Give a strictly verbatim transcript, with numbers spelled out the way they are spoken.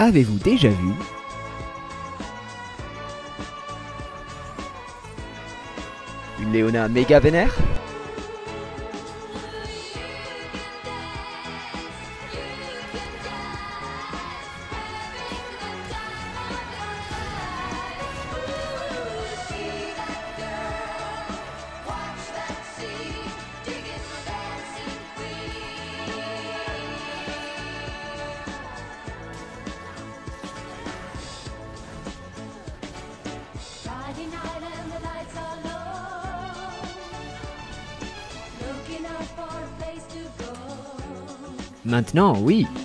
Avez-vous déjà vu une Léona méga vénère? Friday night and the lights are low, looking out for a place to go. Maintenant, oui.